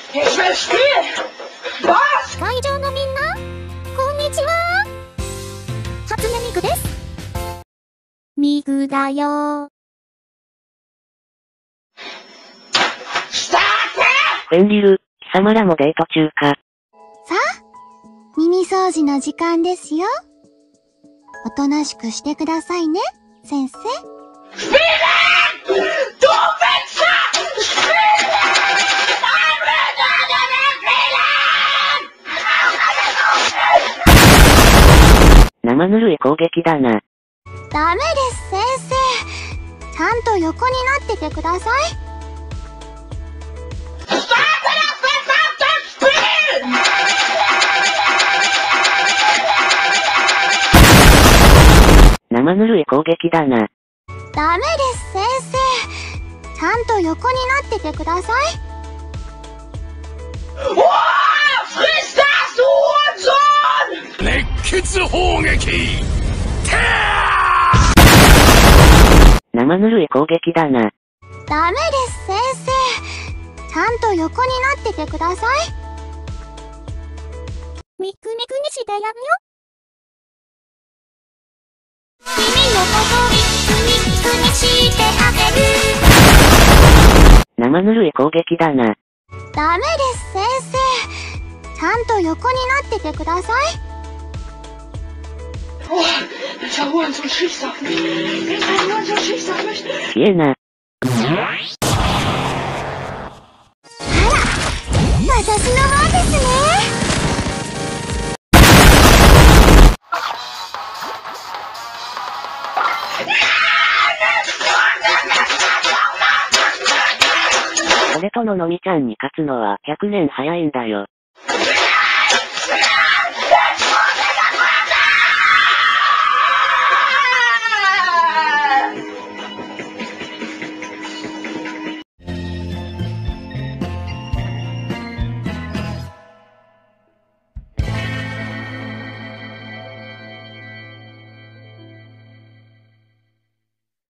会場のみんな、こんにちは。初音ミクです。ミクだよ。 エンリル、貴様らもデート中か。 さあ、耳掃除の時間ですよ。おとなしくしてくださいね、先生。 生ぬるい攻撃だな。 ダメです、先生。ちゃんと横になっててください。 生ぬるい攻撃だな。 ダメです、先生。ちゃんと横になっててください。 熱血砲撃！ 生ぬるい攻撃だな。 ダメです、先生。ちゃんと横になっててください。ミクミクにしてやるよ。君のことミクミクにしてあげる。 生ぬるい攻撃だな。 ダメです、先生。ちゃんと横になっててください。 消えな。 私の番ですね。 俺とののみちゃんに勝つのは100年早いんだよ。